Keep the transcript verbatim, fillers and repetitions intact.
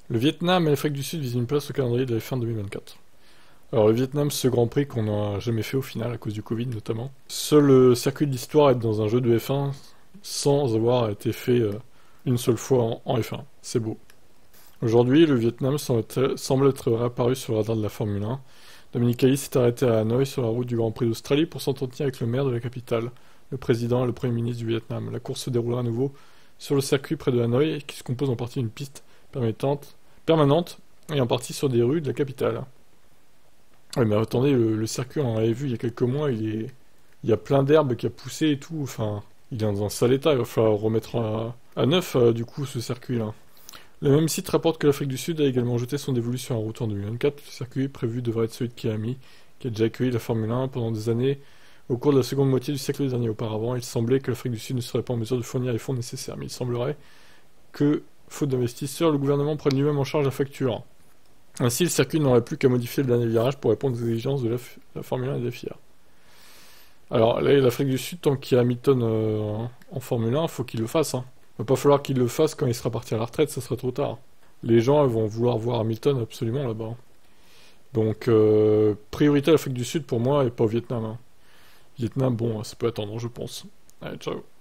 Le Vietnam et l'Afrique du Sud visent une place au calendrier de la F un deux mille vingt-quatre. Alors le Vietnam, ce Grand Prix qu'on n'a jamais fait au final à cause du Covid notamment. Seul le circuit de l'histoire est dans un jeu de F un sans avoir été fait euh, une seule fois en, en F un. C'est beau. Aujourd'hui, le Vietnam semble être, semble être réapparu sur le radar de la Formule un. Dominique Callis s'est arrêté à Hanoï sur la route du Grand Prix d'Australie pour s'entretenir avec le maire de la capitale, le président et le premier ministre du Vietnam. La course se déroulera à nouveau sur le circuit près de Hanoï qui se compose en partie d'une piste permettante, permanente et en partie sur des rues de la capitale. Ouais, mais attendez, le, le circuit, on l'avait vu il y a quelques mois, il est, il y a plein d'herbes qui a poussé et tout. Enfin, il est dans un sale état. Il va falloir remettre à, à neuf euh, du coup ce circuit-là. Le même site rapporte que l'Afrique du Sud a également jeté son dévolu sur un route en deux mille vingt-quatre. Le circuit prévu devrait être celui de Kiami, qui a déjà accueilli la Formule un pendant des années. Au cours de la seconde moitié du siècle dernier auparavant, il semblait que l'Afrique du Sud ne serait pas en mesure de fournir les fonds nécessaires. Mais il semblerait que, faute d'investisseurs, le gouvernement prenne lui-même en charge la facture. Ainsi, le circuit n'aurait plus qu'à modifier le dernier virage pour répondre aux exigences de la, F la Formule un et des F I A. Alors là, l'Afrique du Sud, tant qu'il y a Hamilton euh, en Formule un, il faut qu'il le fasse. Hein. Il va pas falloir qu'il le fasse quand il sera parti à la retraite, ça sera trop tard. Les gens vont vouloir voir Hamilton absolument là-bas. Donc, euh, priorité à l'Afrique du Sud pour moi et pas au Vietnam. Hein. Vietnam, bon, ça peut attendre, je pense. Allez, ciao.